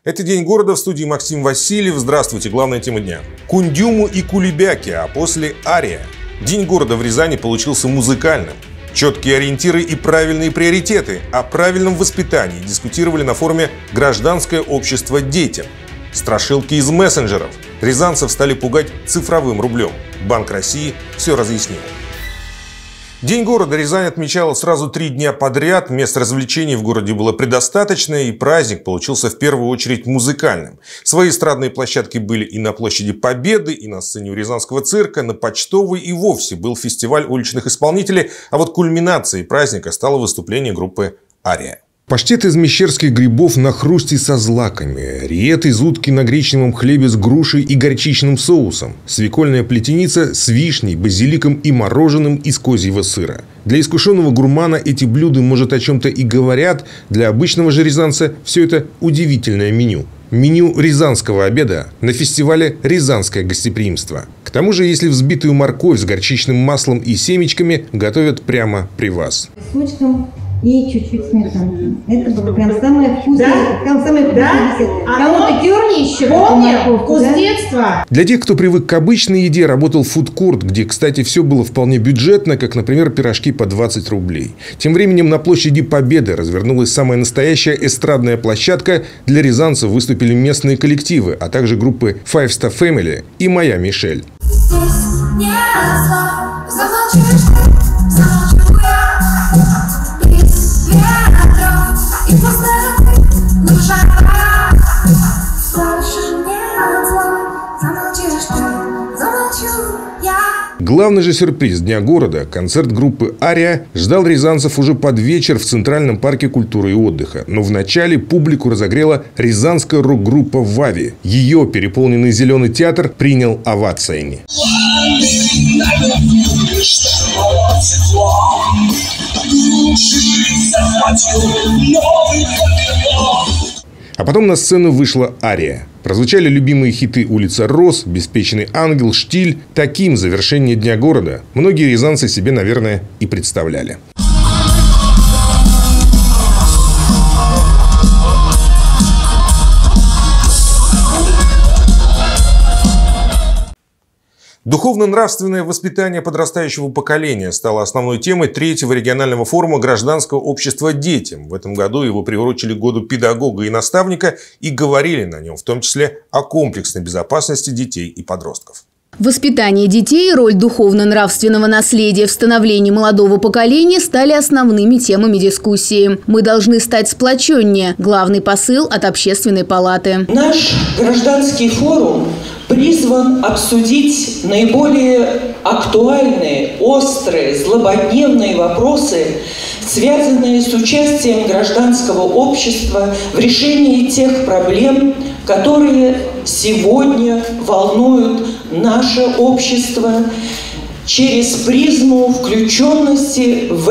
Это День города, в студии Максим Васильев. Здравствуйте, главная тема дня. Кундюму и кулебяки, а после ария. День города в Рязани получился музыкальным. Четкие ориентиры и правильные приоритеты. О правильном воспитании дискутировали на форуме «Гражданское общество детям». Страшилки из мессенджеров. Рязанцев стали пугать цифровым рублем. Банк России все разъяснил. День города Рязань отмечала сразу 3 дня подряд. Мест развлечений в городе было предостаточно, и праздник получился в первую очередь музыкальным. Свои эстрадные площадки были и на площади Победы, и на сцене у Рязанского цирка, на Почтовой и вовсе был фестиваль уличных исполнителей. А вот кульминацией праздника стало выступление группы «Ария». Паштет из мещерских грибов на хрусте со злаками, риет из утки на гречневом хлебе с грушей и горчичным соусом, свекольная плетеница с вишней, базиликом и мороженым из козьего сыра. Для искушенного гурмана эти блюда, может, о чем-то и говорят, для обычного же рязанца все это удивительное меню. Меню рязанского обеда на фестивале «Рязанское гостеприимство». К тому же, если взбитую морковь с горчичным маслом и семечками готовят прямо при вас. И чуть-чуть сметанки. Это было прям самое вкусное. Да? Прям самое вкусное. Да? Кого-то терли еще. Помню, вкус детства. Для тех, кто привык к обычной еде, работал фудкорт, где, кстати, все было вполне бюджетно, как, например, пирожки по 20 рублей. Тем временем на площади Победы развернулась самая настоящая эстрадная площадка. Для рязанцев выступили местные коллективы, а также группы Five Star Family и «Моя Мишель». Главный же сюрприз Дня города, концерт группы «Ария», ждал рязанцев уже под вечер в Центральном парке культуры и отдыха. Но вначале публику разогрела рязанская рок-группа «Вави». Ее переполненный зеленый театр принял овациями. А потом на сцену вышла «Ария». Прозвучали любимые хиты «Улица Роз», «Беспечный ангел», «Штиль». Таким завершение Дня города многие рязанцы себе, наверное, и представляли. Духовно-нравственное воспитание подрастающего поколения стало основной темой 3-го регионального форума «Гражданского общества детям». В этом году его приурочили к году педагога и наставника и говорили на нем в том числе о комплексной безопасности детей и подростков. Воспитание детей и роль духовно-нравственного наследия в становлении молодого поколения стали основными темами дискуссии. Мы должны стать сплоченнее – главный посыл от Общественной палаты. Наш гражданский форум призван обсудить наиболее актуальные, острые, злободневные вопросы, связанные с участием гражданского общества в решении тех проблем, которые сегодня волнуют наше общество через призму включенности в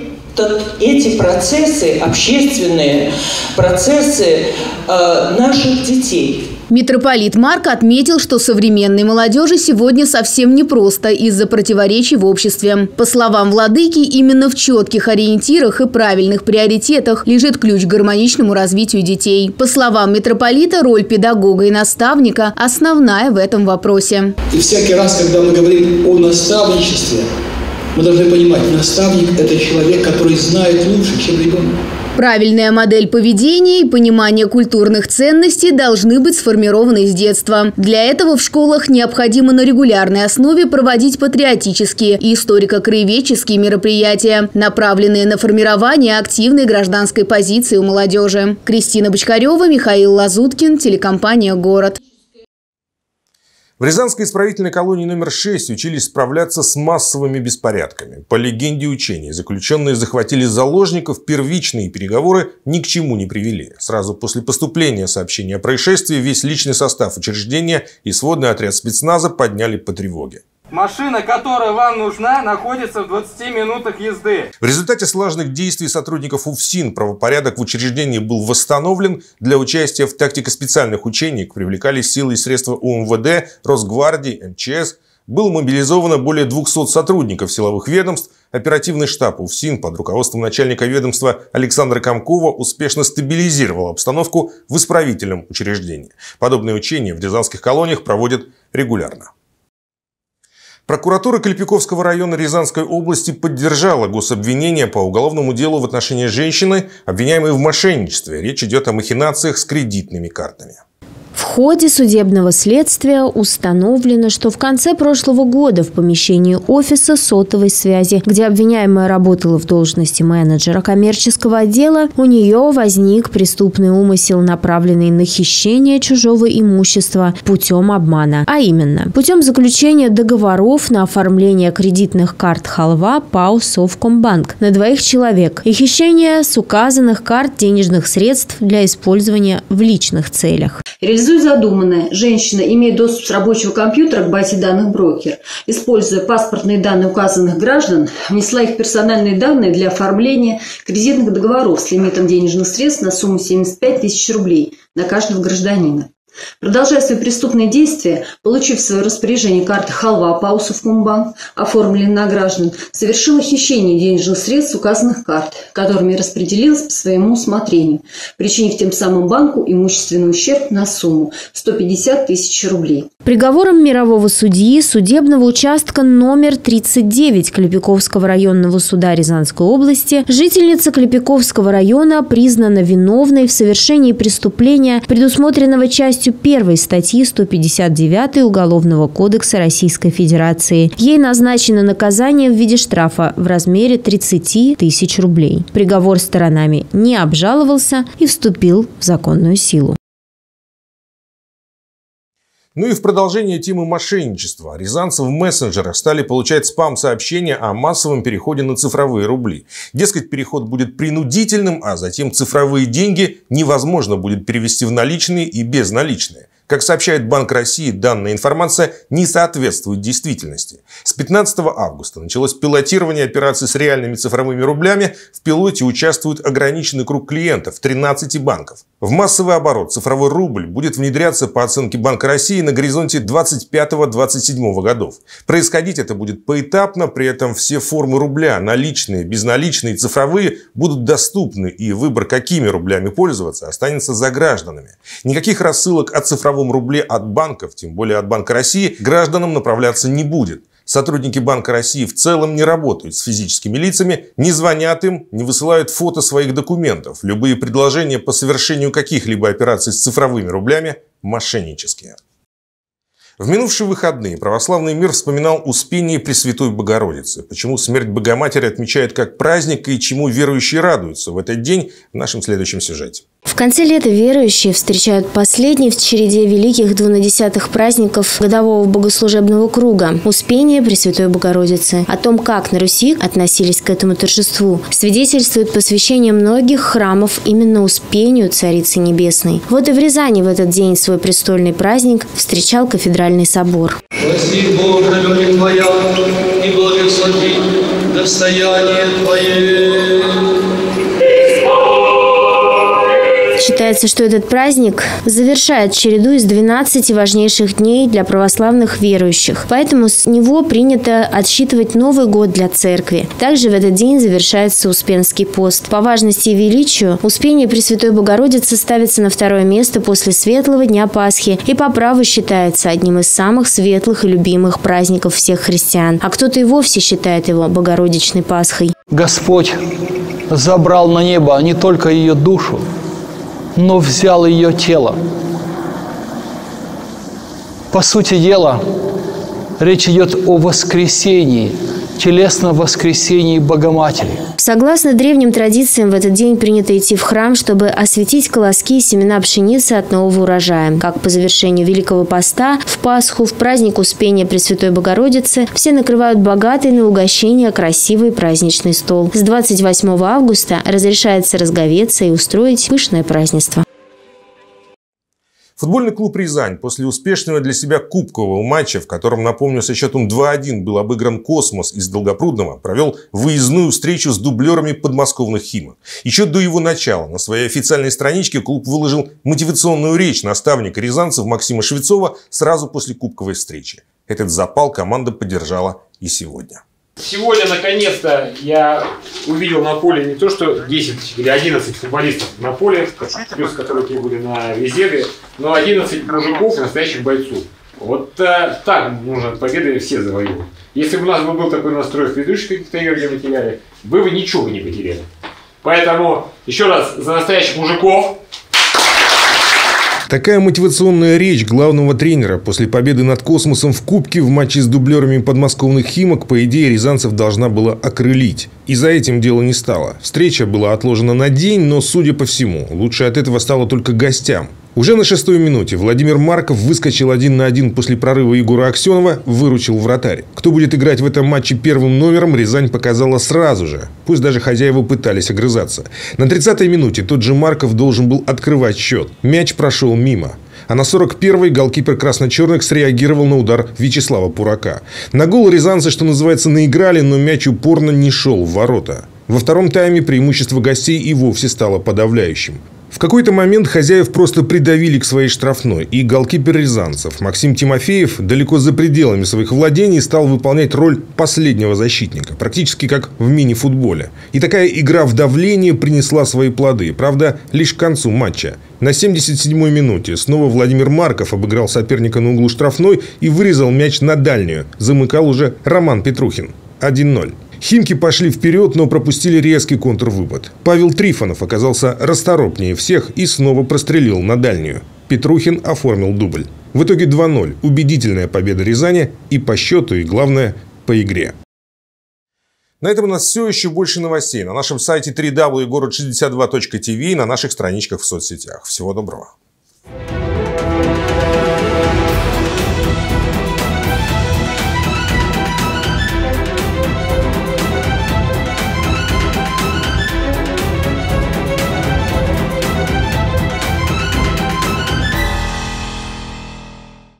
эти процессы, общественные процессы наших детей. Митрополит Марк отметил, что современной молодежи сегодня совсем непросто из-за противоречий в обществе. По словам владыки, именно в четких ориентирах и правильных приоритетах лежит ключ к гармоничному развитию детей. По словам митрополита, роль педагога и наставника основная в этом вопросе. И всякий раз, когда мы говорим о наставничестве, мы должны понимать, наставник – это человек, который знает лучше, чем ребенок. Правильная модель поведения и понимание культурных ценностей должны быть сформированы с детства. Для этого в школах необходимо на регулярной основе проводить патриотические и историко-краеведческие мероприятия, направленные на формирование активной гражданской позиции у молодежи. Кристина Бочкарева, Михаил Лазуткин, телекомпания «Город». В Рязанской исправительной колонии номер 6 учились справляться с массовыми беспорядками. По легенде учений, заключенные захватили заложников, первичные переговоры ни к чему не привели. Сразу после поступления сообщения о происшествии весь личный состав учреждения и сводный отряд спецназа подняли по тревоге. Машина, которая вам нужна, находится в 20 минутах езды. В результате слаженных действий сотрудников УФСИН правопорядок в учреждении был восстановлен. Для участия в тактико-специальных учениях привлекались силы и средства УМВД, Росгвардии, МЧС. было мобилизовано более 200 сотрудников силовых ведомств. Оперативный штаб УФСИН под руководством начальника ведомства Александра Комкова успешно стабилизировал обстановку в исправительном учреждении. Подобные учения в рязанских колониях проводят регулярно. Прокуратура Клепиковского района Рязанской области поддержала гособвинение по уголовному делу в отношении женщины, обвиняемой в мошенничестве. Речь идет о махинациях с кредитными картами. В ходе судебного следствия установлено, что в конце прошлого года в помещении офиса сотовой связи, где обвиняемая работала в должности менеджера коммерческого отдела, у нее возник преступный умысел, направленный на хищение чужого имущества путем обмана. А именно, путем заключения договоров на оформление кредитных карт «Халва» ПАО «Совкомбанк» на 2 человек и хищение с указанных карт денежных средств для использования в личных целях. Реализуя задуманное, женщина, имея доступ с рабочего компьютера к базе данных брокер, используя паспортные данные указанных граждан, внесла их персональные данные для оформления кредитных договоров с лимитом денежных средств на сумму 75 тысяч рублей на каждого гражданина. Продолжая свои преступные действия, получив в свое распоряжение карты «Халва» ПАО «Совкомбанк», оформленные на граждан, совершила хищение денежных средств указанных карт, которыми распределилась по своему усмотрению, причинив тем самым банку имущественный ущерб на сумму 150 тысяч рублей. Приговором мирового судьи судебного участка номер 39 Клепиковского районного суда Рязанской области жительница Клепиковского района признана виновной в совершении преступления, предусмотренного частью 1 статьи 159 Уголовного кодекса Российской Федерации. Ей назначено наказание в виде штрафа в размере 30 тысяч рублей. Приговор сторонами не обжаловался и вступил в законную силу. Ну и в продолжение темы мошенничества. Рязанцы в мессенджерах стали получать спам-сообщения о массовом переходе на цифровые рубли. Дескать, переход будет принудительным, а затем цифровые деньги невозможно будет перевести в наличные и безналичные. Как сообщает Банк России, данная информация не соответствует действительности. С 15 августа началось пилотирование операций с реальными цифровыми рублями. В пилоте участвует ограниченный круг клиентов – 13 банков. В массовый оборот цифровой рубль будет внедряться, по оценке Банка России, на горизонте 25-27 годов. Происходить это будет поэтапно, при этом все формы рубля – наличные, безналичные, цифровые – будут доступны, и выбор, какими рублями пользоваться, останется за гражданами. Никаких рассылок о цифровом рубле от банков, тем более от Банка России, гражданам направляться не будет. Сотрудники Банка России в целом не работают с физическими лицами, не звонят им, не высылают фото своих документов. Любые предложения по совершению каких-либо операций с цифровыми рублями мошеннические. В минувшие выходные православный мир вспоминал Успение Пресвятой Богородицы. Почему смерть Богоматери отмечают как праздник и чему верующие радуются в этот день, в нашем следующем сюжете. В конце лета верующие встречают последний в череде великих 12 праздников годового богослужебного круга – Успение Пресвятой Богородицы. О том, как на Руси относились к этому торжеству, свидетельствует посвящение многих храмов именно Успению Царицы Небесной. Вот и в Рязани в этот день свой престольный праздник встречал кафедральный собор. Возьми, Бог, рамене Твоя, и благослови достояние Твое. Считается, что этот праздник завершает череду из 12 важнейших дней для православных верующих. Поэтому с него принято отсчитывать Новый год для церкви. Также в этот день завершается Успенский пост. По важности и величию Успение Пресвятой Богородицы ставится на 2-е место после Светлого Дня Пасхи и по праву считается одним из самых светлых и любимых праздников всех христиан. А кто-то и вовсе считает его Богородичной Пасхой. Господь забрал на небо не только ее душу, но взял ее тело. По сути дела, речь идет о воскресении, телесном воскресении Богоматери. Согласно древним традициям, в этот день принято идти в храм, чтобы осветить колоски и семена пшеницы от нового урожая. Как по завершению Великого Поста, в Пасху, в праздник Успения Пресвятой Богородицы, все накрывают богатый на угощение красивый праздничный стол. С 28 августа разрешается разговеться и устроить пышное празднество. Футбольный клуб «Рязань» после успешного для себя кубкового матча, в котором, напомню, со счетом 2-1 был обыгран «Космос» из Долгопрудного, провел выездную встречу с дублерами подмосковных «Химок». Еще до его начала на своей официальной страничке клуб выложил мотивационную речь наставника рязанцев Максима Швецова сразу после кубковой встречи. Этот запал команда поддержала и сегодня. Сегодня, наконец-то, я увидел на поле не то, что 10 или 11 футболистов на поле, плюс которые были на резерве, но 11 мужиков и настоящих бойцов. Вот так нужно победы все завоевывать. Если бы у нас был такой настрой в предыдущих каких-то играх, где мы теряли, вы ничего не потеряли. Поэтому еще раз за настоящих мужиков. Такая мотивационная речь главного тренера после победы над «Космосом» в Кубке в матче с дублерами подмосковных «Химок», по идее, рязанцев должна была окрылить. И за этим дело не стало. Встреча была отложена на день, но, судя по всему, лучше от этого стало только гостям. Уже на 6-й минуте Владимир Марков выскочил 1 на 1 после прорыва Егора Аксенова, выручил вратарь. Кто будет играть в этом матче первым номером, Рязань показала сразу же. Пусть даже хозяева пытались огрызаться. На 30-й минуте тот же Марков должен был открывать счет. Мяч прошел мимо. А на 41-й голкипер красно-черных среагировал на удар Вячеслава Пурака. На гол рязанцы, что называется, наиграли, но мяч упорно не шел в ворота. Во втором тайме преимущество гостей и вовсе стало подавляющим. В какой-то момент хозяев просто придавили к своей штрафной, и голкипер рязанцев Максим Тимофеев далеко за пределами своих владений стал выполнять роль последнего защитника, практически как в мини-футболе. И такая игра в давление принесла свои плоды, правда, лишь к концу матча. На 77-й минуте снова Владимир Марков обыграл соперника на углу штрафной и вырезал мяч на дальнюю. Замыкал уже Роман Петрухин. 1-0. «Химки» пошли вперед, но пропустили резкий контрвыпад. Павел Трифонов оказался расторопнее всех и снова прострелил на дальнюю. Петрухин оформил дубль. В итоге 2-0. Убедительная победа Рязани и по счету, и, главное, по игре. На этом у нас все. Еще больше новостей на нашем сайте www.город62.tv и на наших страничках в соцсетях. Всего доброго.